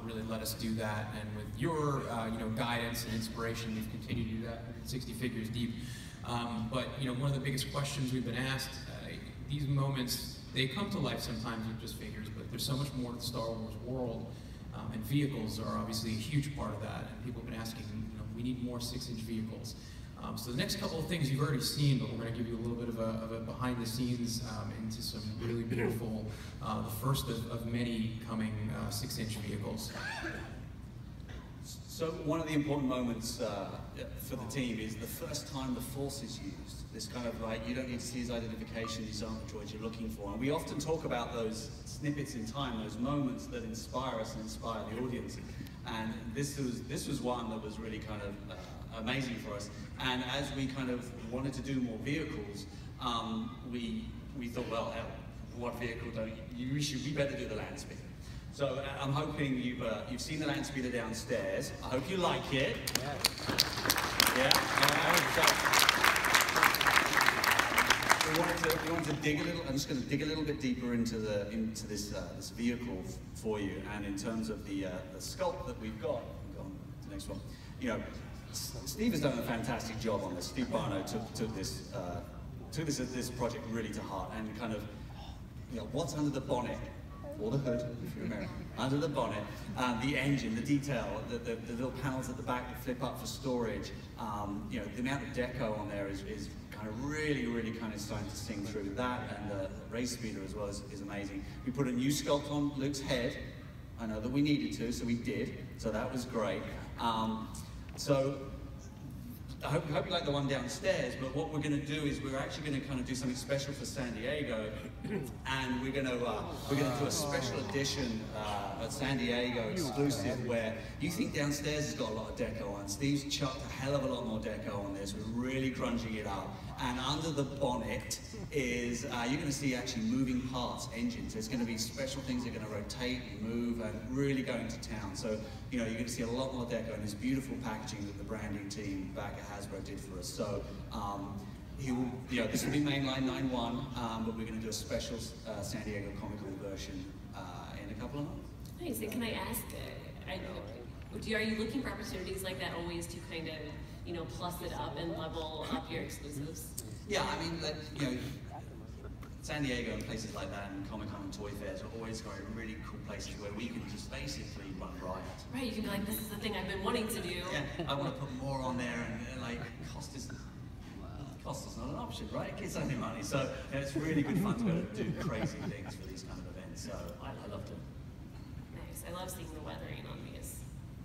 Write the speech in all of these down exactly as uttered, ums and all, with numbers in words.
really let us do that. And with your uh, you know, guidance and inspiration, we've continued to do that, one hundred sixty figures deep. Um, but you know, one of the biggest questions we've been asked, uh, these moments, they come to life sometimes with just figures, but there's so much more to the Star Wars world, um, and vehicles are obviously a huge part of that. And people have been asking, you know, we need more six-inch vehicles. Um, so the next couple of things you've already seen, but we're going to give you a little bit of a, of a behind the scenes um, into some really beautiful, uh, the first of, of many coming uh, six-inch vehicles. So one of the important moments uh, for the team is the first time the Force is used. This kind of like, you don't need to see his identification, these aren't the droids you're looking for. And we often talk about those snippets in time, those moments that inspire us and inspire the audience. And this was, this was one that was really kind of uh, amazing for us. And as we kind of wanted to do more vehicles, um, we, we thought, well, hell, what vehicle don't you, you should, we better do the land speeder. So uh, I'm hoping you've, uh, you've seen the land speeder downstairs. I hope you like it. Yeah. Yeah. Uh, so we, wanted to, we wanted to dig a little, I'm just going to dig a little bit deeper into, the, into this, uh, this vehicle for you. And in terms of the, uh, the sculpt that we've got, go on to the next one. You know, Steve has done a fantastic job on this. Steve Barno took, took, this, uh, took this, this project really to heart and kind of, you know, what's under the bonnet? Or the hood, if you're American, under the bonnet, um, the engine, the detail, the, the, the little panels at the back that flip up for storage, um, you know, the amount of deco on there is, is kind of really, really kind of starting to sing through. That and the race speeder as well is, is amazing. We put a new sculpt on Luke's head. I know that we needed to, so we did, so that was great. Um, so, I hope, I hope you like the one downstairs, but what we're going to do is we're actually going to kind of do something special for San Diego, and we're going to uh, we're going to do a special edition uh, at San Diego exclusive where you think downstairs has got a lot of deco on. Steve's chucked a hell of a lot more deco on this. We're really crunching it up, and under the bonnet is uh, you're going to see actually moving parts, engines. There's going to be special things that are going to rotate and move and really going to town. So you know you're going to see a lot more deco and this beautiful packaging that the branding team back at Hasbro did for us. So, um, he will, you know, this will be mainline nine one, um, but we're going to do a special uh, San Diego Comic-Con version uh, in a couple of months. Nice. And can I ask, uh, I, do, are you looking for opportunities like that always to kind of, you know, plus it up and level up your exclusives? Yeah, I mean, like, you know, San Diego and places like that and Comic-Con and Toy Fairs are always going really cool places where we can just basically run riot. Right, you can be like, this is the thing I've been wanting to do. Yeah, I want to put more on there and, and like, cost is, cost is not an option, right? Kids only money. So yeah, it's really good fun to be able to do crazy things for these kind of events. So I, I loved it. Nice, I love seeing the weathering on these.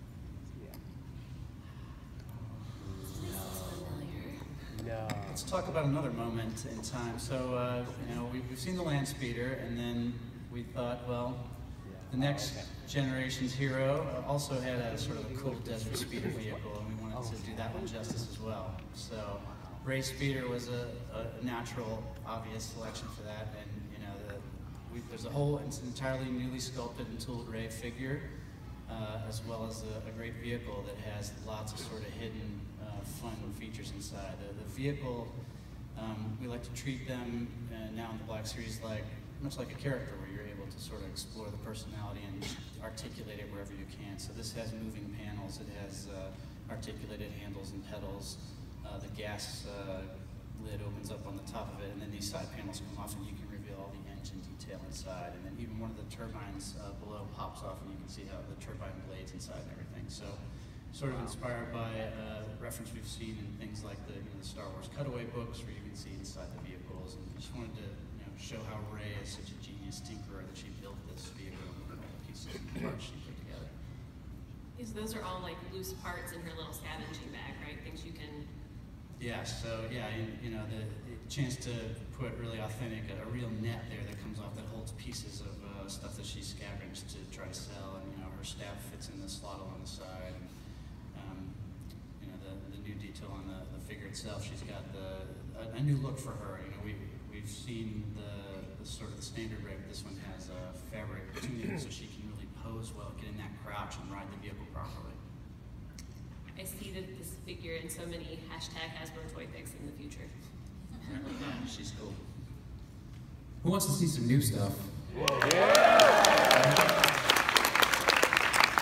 No. Let's talk about another moment in time. So, uh, you know, we've, we've seen the land speeder, and then we thought, well, the next generation's hero also had a sort of a cool desert speeder vehicle, and we wanted to do that one justice as well. So, Ray Speeder was a, a natural, obvious selection for that, and you know, the, we, there's a whole it's entirely newly sculpted and tooled Ray figure, uh, as well as a, a great vehicle that has lots of sort of hidden uh, fun features inside. The, the vehicle, um, we like to treat them uh, now in the Black Series like much like a character, where you're able to sort of explore the personality and articulate it wherever you can. So this has moving panels, it has uh, articulated handles and pedals. Uh, the gas uh, lid opens up on the top of it, and then these side panels come off, and you can reveal all the engine detail inside. And then even one of the turbines uh, below pops off, and you can see how the turbine blades inside and everything. So, sort of inspired by a uh, reference we've seen in things like the, you know, the Star Wars cutaway books, where you can see inside the vehicles. And just wanted to, you know, show how Rey is such a genius tinkerer that she built this vehicle and all the pieces and parts she put together. Yes, those are all like loose parts in her little scavenging bag, right? Things you can. Yeah, so yeah, you, you know, the, the chance to put really authentic, a, a real net there that comes off that holds pieces of uh, stuff that she scavenged to try to sell, and you know, her staff fits in the slot along the side, and um, you know, the, the new detail on the, the figure itself, she's got the a, a new look for her. You know, we we've seen the, the sort of the standard Rey, but this one has a fabric tuning so she can really pose well, get in that crouch, and ride the vehicle properly. I see that this figure in so many hashtag Hasbro Toy Pics in the future. Yeah, she's cool. Who wants to see some new stuff? Yeah.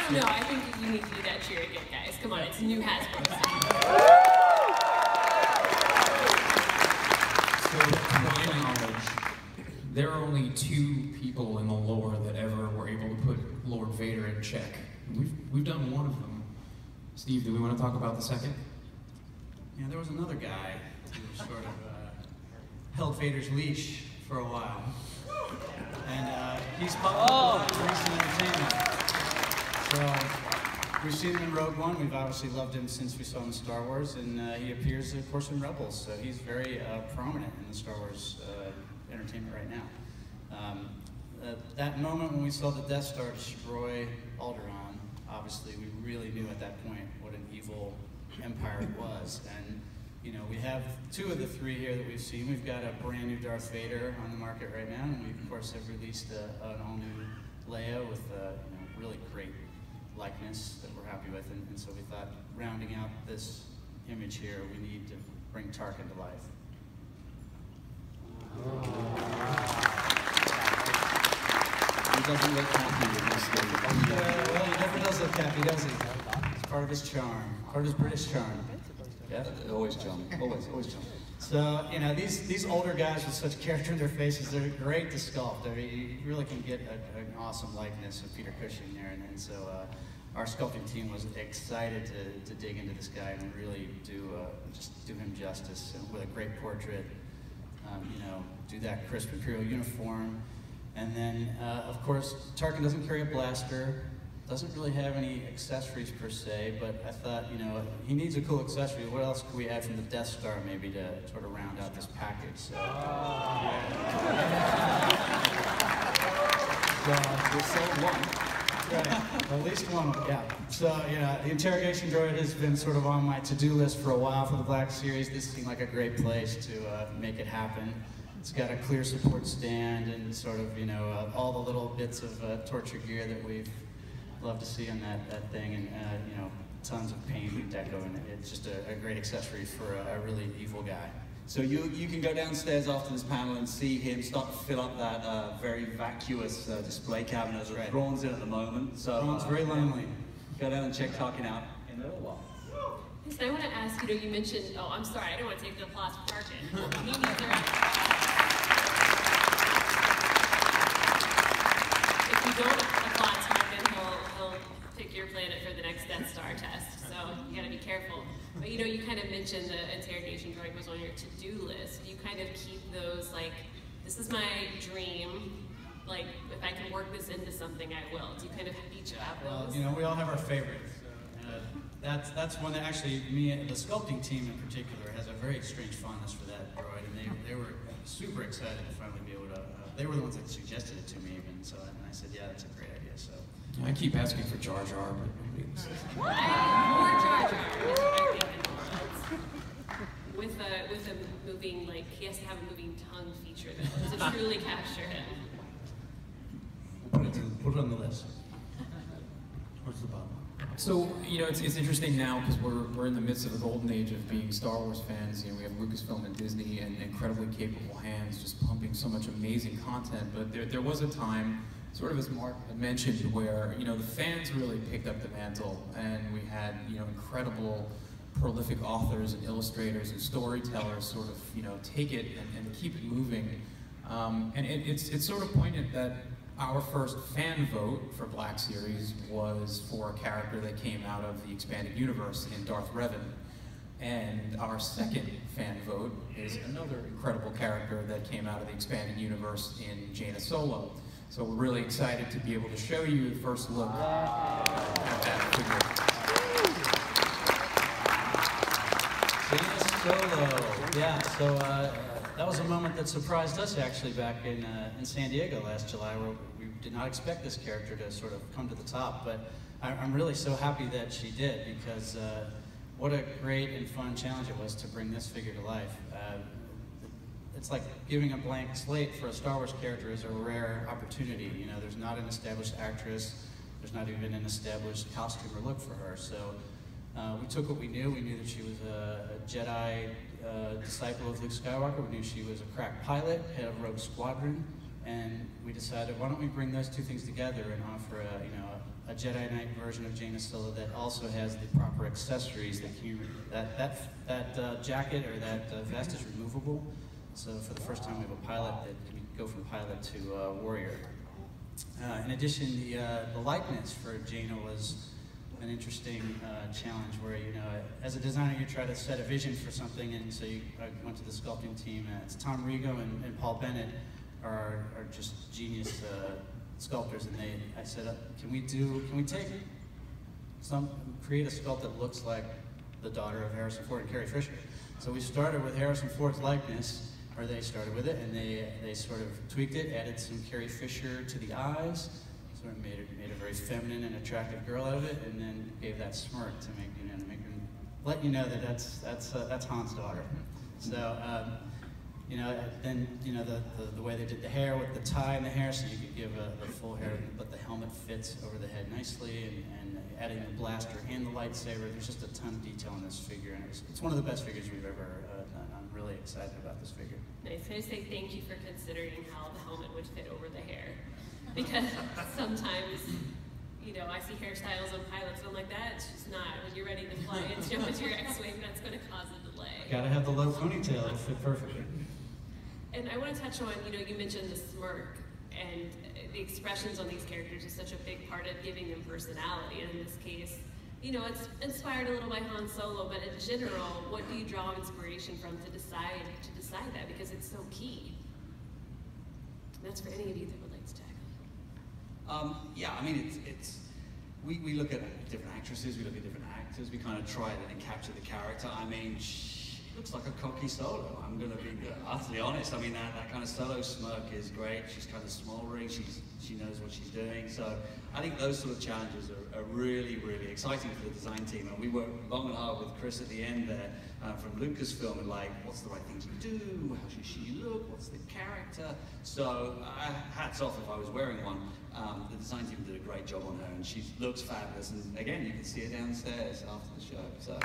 don't know. I think you need to do that cheer again, guys. Come on, it's new Hasbro. So, to my knowledge, there are only two people in the lore that ever were able to put Lord Vader in check. We've, we've done one of them. Steve, do we want to talk about the second? Yeah, there was another guy who sort of uh, held Vader's leash for a while. And uh, he's popped up in recent entertainment. So, we've seen him in Rogue One. We've obviously loved him since we saw him in Star Wars. And uh, he appears, of course, in Rebels. So he's very uh, prominent in the Star Wars uh, entertainment right now. Um, uh, that moment when we saw the Death Star destroy Alderaan, obviously we really knew at that point what an evil empire it was. And you know, we have two of the three here that we've seen. We've got a brand new Darth Vader on the market right now, and we of course have released a, an all new Leia with a you know, really great likeness that we're happy with. And, and so we thought, rounding out this image here, we need to bring Tarkin to life. He doesn't look happy with this thing. Uh, well, he never does look happy, does he? It's part of his charm, part of his British charm. Yeah, always John. Always, always John. So, you know, these, these older guys with such character in their faces, they're great to sculpt. I mean, you really can get a, an awesome likeness of Peter Cushing there. And, and so uh, our sculpting team was excited to, to dig into this guy and really do uh, just do him justice with a great portrait. Um, you know, do that crisp Imperial uniform. And then, uh, of course, Tarkin doesn't carry a blaster. Doesn't really have any accessories per se, but I thought, you know, he needs a cool accessory. What else could we add from the Death Star maybe to sort of round out this package? So, so We'll sell one. right, at least one, yeah. So, you know, the interrogation droid has been sort of on my to-do list for a while for the Black Series. This seemed like a great place to uh, make it happen. It's got a clear support stand and sort of, you know, uh, all the little bits of uh, torture gear that we've love to see on that, that thing, and uh, you know, tons of paint and deco, and it's just a, a great accessory for a, a really evil guy. So you you can go downstairs after this panel and see him start to fill up that uh, very vacuous uh, display cabinet that right. Thrawn's in at the moment. So Thrawn's uh, very lonely. Go down and check Tarkin out in a little while. Yes, I want to ask, you know, you mentioned, oh, I'm sorry, I don't want to take the applause for Tarkin. He needs a round. If you don't applaud Tarkin, he'll, he'll pick your planet for the next Death Star test, so you gotta be careful. But you know, you kind of mentioned the interrogation droid was on your to-do list. You kind of keep those like, this is my dream, like, if I can work this into something, I will. Do you kind of each have those? Well, you know, we all have our favorites. Uh, that's that's one that actually me and the sculpting team in particular has a very strange fondness for that droid, and they they were super excited to finally be able to. Uh, they were the ones that suggested it to me, even so. And I said, yeah, that's a great idea. So. I keep asking for Jar Jar, but nobody listens. More Jar Jar is what I think in the world. With a with a moving, like, he has to have a moving tongue feature though, to truly capture him. We'll put it, to, put it on the list. Where's the bottom? So, you know, it's, it's interesting now because we're, we're in the midst of a golden age of being Star Wars fans. You know, we have Lucasfilm and Disney and incredibly capable hands just pumping so much amazing content. But there, there was a time, sort of as Mark had mentioned, where, you know, the fans really picked up the mantle and we had, you know, incredible, prolific authors and illustrators and storytellers sort of, you know, take it and, and keep it moving. Um, and it, it's, it's sort of poignant that our first fan vote for Black Series was for a character that came out of the expanded universe in Darth Revan. And our second fan vote is another incredible character that came out of the expanded universe in Jaina Solo. So we're really excited to be able to show you the first look at that figure. Jaina Solo. Yeah, so uh, that was a moment that surprised us actually back in, uh, in San Diego last July, where we did not expect this character to sort of come to the top, but I, I'm really so happy that she did, because uh, what a great and fun challenge it was to bring this figure to life. Uh, it's like giving a blank slate for a Star Wars character is a rare opportunity. You know, there's not an established actress, there's not even an established costume or look for her, so uh, we took what we knew. We knew that she was a, a Jedi uh, disciple of Luke Skywalker. We knew she was a crack pilot, head of Rogue Squadron, and we decided, why don't we bring those two things together and offer a, you know, a, a Jedi Knight version of Jaina Solo that also has the proper accessories that can, that that that uh, jacket or that uh, vest is removable. So for the first time, we have a pilot that can go from pilot to uh, warrior. Uh, in addition, the uh, the likeness for Jaina was an interesting uh, challenge where, you know, as a designer, you try to set a vision for something, and so you, I went to the sculpting team, and it's Tom Rigo and, and Paul Bennett are, are just genius uh, sculptors, and they, I said, uh, can we do, can we take some, create a sculpt that looks like the daughter of Harrison Ford and Carrie Fisher? So we started with Harrison Ford's likeness, or they started with it, and they, they sort of tweaked it, added some Carrie Fisher to the eyes, sort of made it made a very feminine and attractive girl out of it, and then gave that smirk to make you know to make her, let you know that that's that's uh, that's Han's daughter. So um, you know, then you know the, the the way they did the hair with the tie and the hair, so you could give a, a full hair, but the helmet fits over the head nicely, and, and adding the blaster and the lightsaber. There's just a ton of detail in this figure, and it's, it's one of the best figures we've ever uh, done. I'm really excited about this figure. Nice. I just say thank you for considering how the helmet would fit over the hair. Because sometimes, you know, I see hairstyles on pilots and I'm like, that's just not, when you're ready to fly and jump into your X-Wing, that's going to cause a delay. Gotta have the low ponytail, it'll fit perfectly. And I want to touch on, you know, you mentioned the smirk, and the expressions on these characters is such a big part of giving them personality. And in this case, you know, it's inspired a little by Han Solo, but in general, what do you draw inspiration from to decide to decide that? Because it's so key. And that's for any of you that would like to tackle. Um, yeah, I mean, it's, it's we, we look at different actresses, we look at different actors, we kind of try and capture the character. I mean, she looks like a cocky Solo, I'm going to be utterly honest. I mean, that, that kind of Solo smirk is great. She's kind of smoldering, she's, she knows what she's doing. So I think those sort of challenges are, are really, really exciting for the design team. And we worked long and hard with Chris at the end there uh, from Lucasfilm, and like, what's the right thing to do? How should she look? What's the character? So uh, hats off if I was wearing one. Um, the design team did a great job on her, and she looks fabulous. And again, you can see her downstairs after the show. So.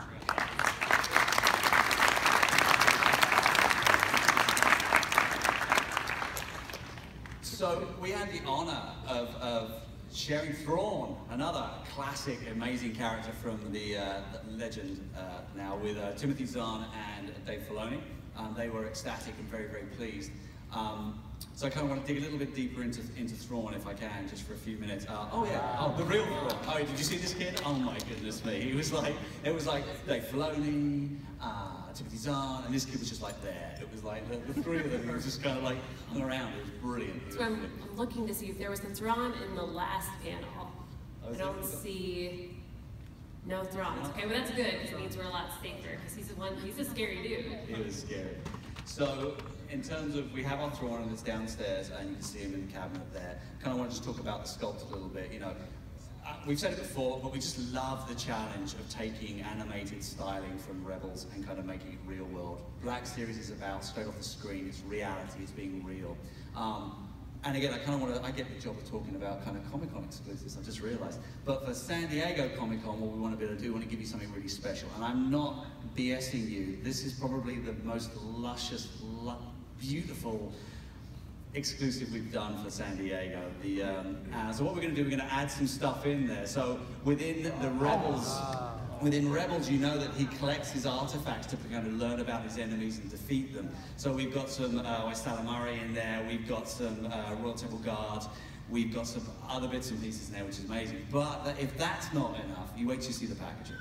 So we had the honor of, of sharing Thrawn, another classic, amazing character from the, uh, the legend uh, now, with uh, Timothy Zahn and Dave Filoni. Um, they were ecstatic and very, very pleased. Um, so I kind of want to dig a little bit deeper into, into Thrawn, if I can, just for a few minutes. Uh, oh yeah, oh, the real Thrawn. Oh, did you see this kid? Oh my goodness me. He was like, it was like Dave Filoni, uh, Timothy Zahn, and this kid was just like there. It was like the, the three of them, he was just kind of like hung around. It was brilliant. So I'm, I'm looking to see if there was a Thrawn in the last panel. Oh, I don't see no Thrawns. Okay, well that's good, because it means we're a lot safer, because he's a one, he's a scary dude. It was scary. So, in terms of, we have our Thrawn and it's downstairs, and you can see him in the cabinet there. Kind of want to just talk about the sculpt a little bit. You know, uh, we've said it before, but we just love the challenge of taking animated styling from Rebels and kind of making it real world. Black Series is about straight off the screen. It's reality. It's being real. Um, and again, I kind of want to, I get the job of talking about kind of Comic-Con exclusives, I just realized. But for San Diego Comic-Con, what we want to be able to do, we want to give you something really special. And I'm not BSing you. This is probably the most luscious, lu beautiful exclusive we've done for San Diego. The, um, uh, so what we're going to do, we're going to add some stuff in there. So within the Rebels, within Rebels, you know that he collects his artifacts to kind of learn about his enemies and defeat them. So we've got some uh, Westala Murray in there, we've got some uh, Royal Temple Guards, we've got some other bits and pieces in there, which is amazing. But if that's not enough, you wait till you see the packaging.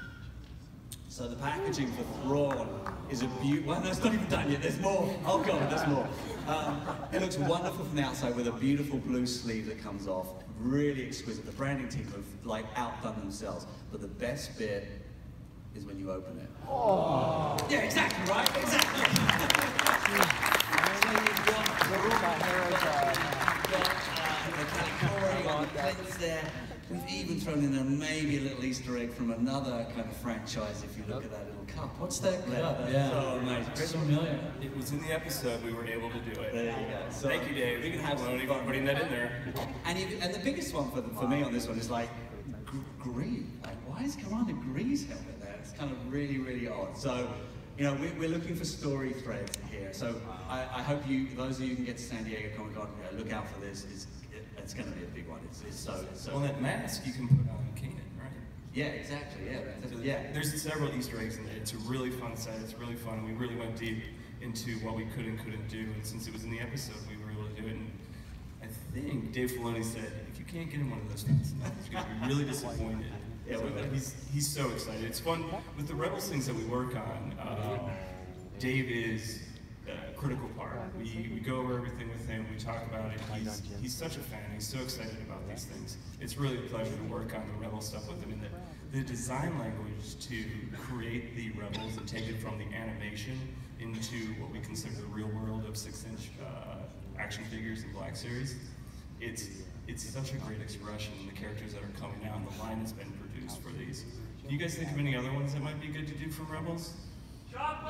So the packaging for Thrawn is a beautiful, well, no, it's not even done yet, there's more. Oh God, there's more. Um, it looks wonderful from the outside with a beautiful blue sleeve that comes off. Really exquisite. The branding team have like outdone themselves. But the best bit is when you open it. Oh. Yeah, exactly, right? Exactly. So you've got the you've got uh, the Calicori on the plates there. We've even thrown in a, maybe a little Easter egg from another kind of franchise if you look at that little cup. What's that cup? Yeah. So amazing. So familiar. It was in the episode, we weren't able to do it. There you go. So Thank you, Dave. We can have some Maloney fun for putting that in there. And, you, and the biggest one for, the, for me on this one is like, Gree. Like, why is Commander Gree's helmet there? It's kind of really, really odd. So you know, we, we're looking for story threads here. So I, I hope you, those of you who can get to San Diego Comic Con, you know, look out for this. It's, it, it's going to be a big one. It's, it's so, it's so. Well, that mask you can put on Kanan, right? Yeah, exactly. Yeah, So yeah. There's several Easter eggs in it. It's a really fun set. It's really fun. We really went deep into what we could and couldn't do, and since it was in the episode, we were able to do it. And I think Dave Filoni said, if you can't get him one of those fans, he's going to be really disappointed. Yeah, so we- he's he's so excited. It's fun with the Rebels things that we work on. Um, Dave is a critical part. We we go over everything with him. We talk about it. He's he's such a fan. He's so excited about these things. It's really a pleasure to work on the Rebel stuff with him. And the, the design language to create the Rebels and take it from the animation into what we consider the real world of six-inch uh, action figures and Black Series. It's it's such a great expression in the characters that are coming out, and the line that's been produced for these. Do you guys think of any other ones that might be good to do from Rebels? Chopper!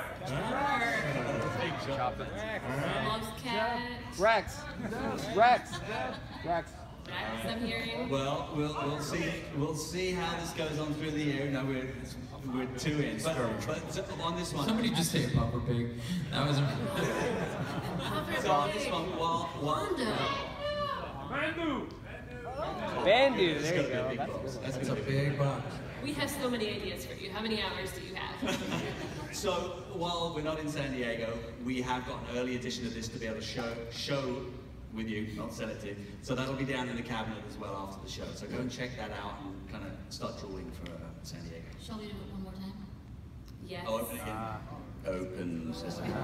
Chopper. Loves cat. Rex. Rex. Rex. Rex, I'm hearing. Well, we'll we'll see we'll see how this goes on through the year. No, we're we're two in. But, but on this one, Somebody just say Puffer Pig. That was a... so on this one, while while Wanda. Bandu. It's There you gonna be a go. big That's box. good. That's It's gonna a be a big box. We have so many ideas for you. How many hours do you have? So while we're not in San Diego, we have got an early edition of this to be able to show show with you, not sell it to you. So that'll be down in the cabinet as well after the show. So go and check that out and kind of start drawing for uh, San Diego. Shall we do it one more time? Yes. Oh, open again. Open sesame.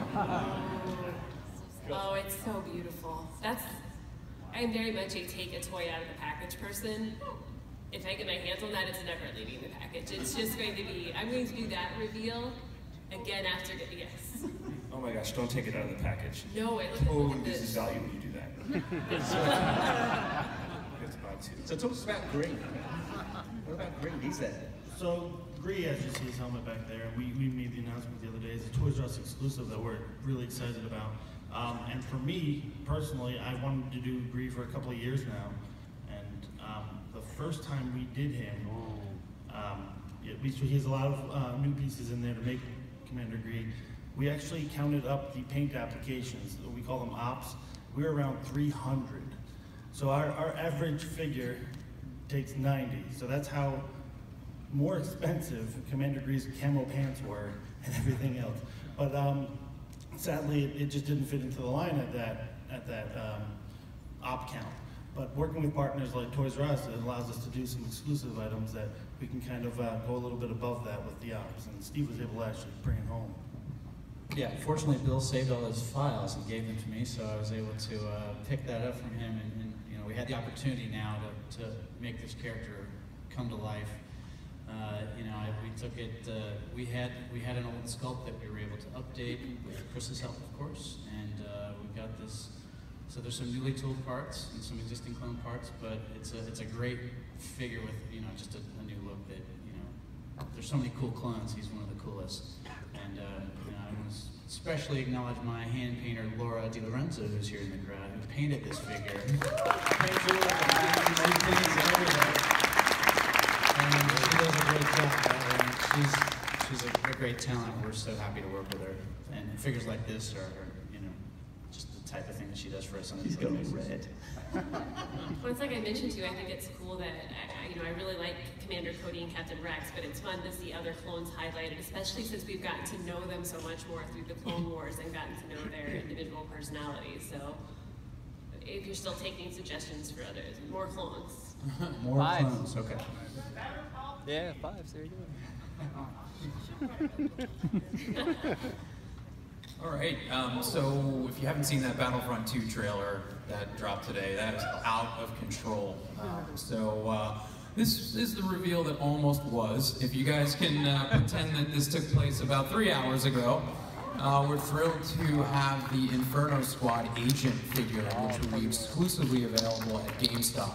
Oh, it's so beautiful. That's, I'm very much a take a toy out of the package person. If I get my hands on that, it's never leaving the package. It's just going to be, I'm going to do that reveal again after, yes. Oh my gosh, don't take it out of the package. No, it Oh, looks like this is this. value when you do that. You have to buy two. So talk to us about Green. What about Green? He's there. So, Gree, as you see his helmet back there, and we, we made the announcement the other day, is a Toys R Us exclusive that we're really excited about. Um, and for me, personally, I wanted to do Gree for a couple of years now. And um, the first time we did him, um, it, we, he has a lot of uh, new pieces in there to make Commander Gree. We actually counted up the paint applications, we call them ops. We're around three hundred. So our, our average figure takes ninety. So that's how more expensive Commander Gree's camo pants were and everything else. But um, sadly, it, it just didn't fit into the line at that at that um, op count. But working with partners like Toys R Us, it allows us to do some exclusive items that we can kind of uh, go a little bit above that with the ops. And Steve was able to actually bring it home. Yeah, fortunately, Bill saved all his files and gave them to me, so I was able to uh, pick that up from him. And, and you know, we had the opportunity now to, to make this character come to life. Uh, you know, I, we took it. Uh, we had we had an old sculpt that we were able to update with Chris's help, of course, and uh, we've got this. So there's some newly tooled parts and some existing clone parts, but it's a it's a great figure with you know just a, a new look. That you know, there's so many cool clones. He's one of the coolest, and uh, you know, I want to especially acknowledge my hand painter Laura Di Lorenzo, who's here in the crowd, who painted this figure. And she does a great job. And she's she's a, a great talent. We're so happy to work with her. And figures like this are, are you know, just the type of thing that she does for us on the He's going red. Well, it's like I mentioned to you, I think it's cool that, I, I- you know, I really like Commander Cody and Captain Rex, but it's fun to see other clones highlighted, especially since we've gotten to know them so much more through the Clone Wars and gotten to know their individual personalities. So, if you're still taking suggestions for others, more clones. more Five. clones. Okay. Yeah, five. There you go. All right, um, so if you haven't seen that Battlefront two trailer that dropped today, that is out of control. Um, so uh, this is the reveal that almost was. If you guys can uh, pretend that this took place about three hours ago, uh, we're thrilled to have the Inferno Squad agent figure, which will be exclusively available at GameStop.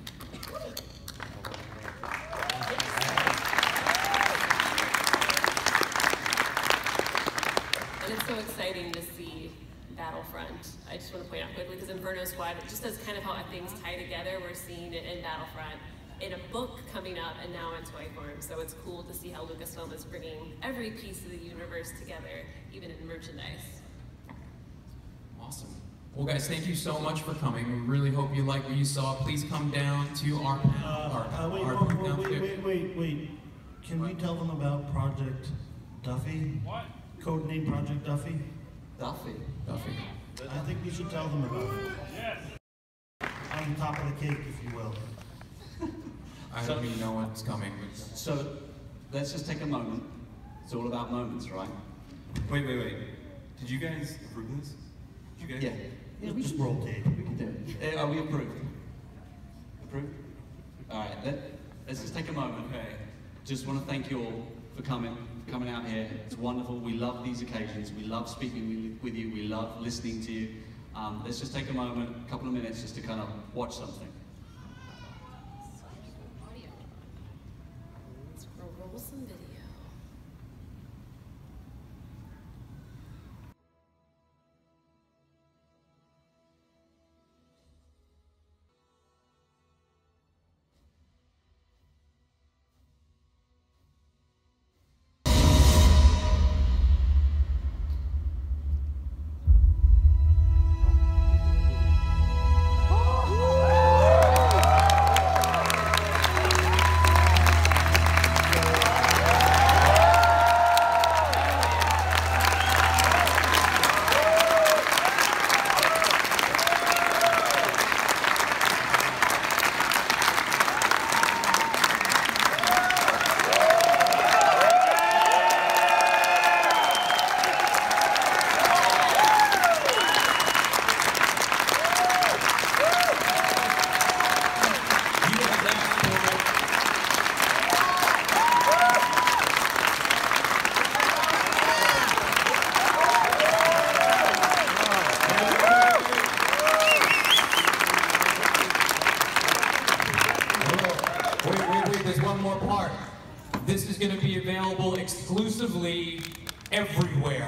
And it's so exciting to see Battlefront. I just want to point out quickly, because Inferno Squad, it just does kind of how things tie together. We're seeing it in Battlefront. in a book coming up and now in toy form. So it's cool to see how Lucasfilm is bringing every piece of the universe together, even in merchandise. Awesome. Well, guys, thank you so much for coming. We really hope you like what you saw. Please come down to our panel. Uh, our, uh, wait, our wait, booth wait, down wait, there. wait, wait, wait. Can we tell them about Project Duffy? What? Codename Project Duffy? Duffy. Duffy. I think we should tell them about it. Yes. On top of the cake, if you will. I So- don't even know what's coming. But So let's just take a moment. It's all about moments, right? Wait, wait, wait. Did you guys approve this? Did you guys? Yeah. Yeah, we Just can, roll tape. we can do it. Uh, Are we approved? Approved? All right, let, let's just take a moment. Okay. Just want to thank you all for coming, coming out here. It's wonderful. We love these occasions. We love speaking with- with you. We love listening to you. Um, let's just take a moment, a couple of minutes, just to kind of watch something. Audio. Let's roll some video. Wait, wait, wait, there's one more part. This is going to be available exclusively everywhere.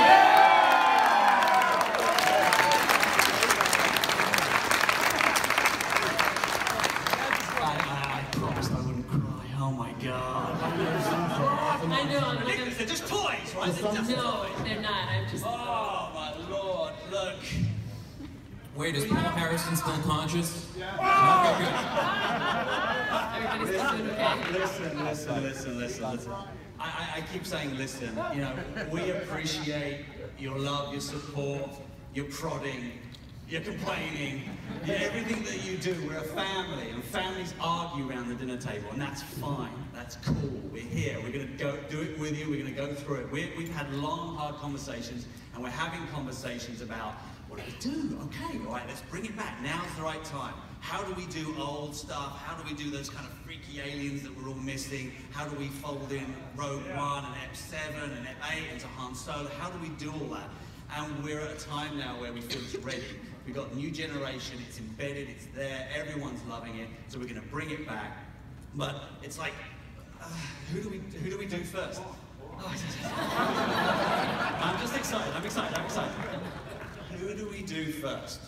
I, I promised I wouldn't cry. Oh my God. I know, I'm like, I'm- They're just toys, right? They're just no, they're not. I'm just. Oh my Lord, look. Wait, is Paul Harrison still conscious? Okay, good. Everybody's still doing okay. Listen, listen, listen, listen, listen. I, I, I keep saying listen. You know, we appreciate your love, your support, your prodding, your complaining, yeah, everything that you do. We're a family, and families argue around the dinner table, and that's fine. That's cool. We're here. We're going to go do it with you. We're going to go through it. We're, we've had long, hard conversations, and we're having conversations about what do we do? Okay, all right, let's bring it back. Now's the right time. How do we do old stuff? How do we do those kind of freaky aliens that we're all missing? How do we fold in Rogue One and Ep seven and Ep eight into Han Solo? How do we do all that? And we're at a time now where we feel it's ready. We've got a new generation, it's embedded, it's there, everyone's loving it, so we're going to bring it back. But it's like, uh, who do we who do we do first? Oh, I'm just excited, I'm excited, I'm excited. Who do we do first?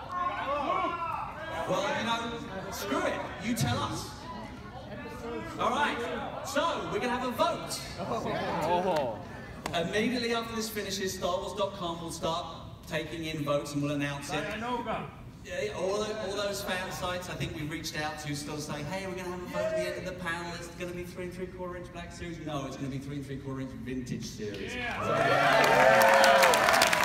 Well, you know, screw it. You tell us. All right. So we're gonna have a vote. Oh. Immediately after this finishes, Star Wars dot com will start taking in votes, and we'll announce it. Yeah, all, the, all those fan sites I think we've reached out to still saying, hey, we're going to have a vote at the end of the panel. It's going to be three and three quarter inch Black Series. No, it's going to be three and three quarter inch Vintage Series. Yeah.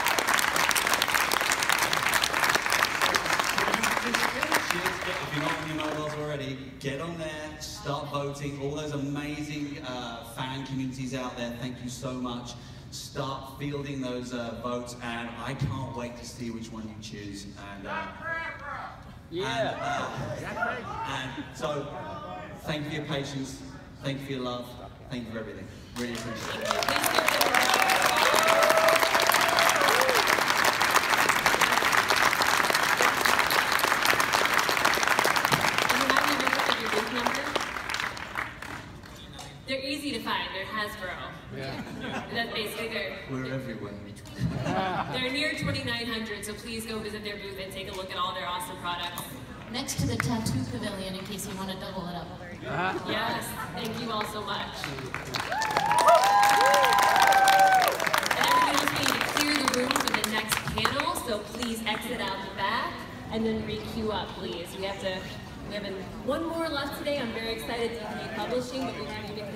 If you're not on your mobiles already, get on there, start voting. All those amazing uh, fan communities out there, thank you so much. Start fielding those uh, votes, and I can't wait to see which one you choose. And, uh, Yeah. And, uh, and so, thank you for your patience, thank you for your love, thank you for everything. Really appreciate it. They're easy to find. They're Hasbro. Yeah. That's basically their. We're everywhere. They're near twenty-nine hundred, so please go visit their booth and take a look at all their awesome products. next to the tattoo pavilion in case you want to double it up. Uh-huh. Yes, thank you all so much. And everyone else, we need to clear the room for the next panel, so please exit out the back and then re-queue up, please. We have to, we have an, one more left today. I'm very excited to be publishing, but we need to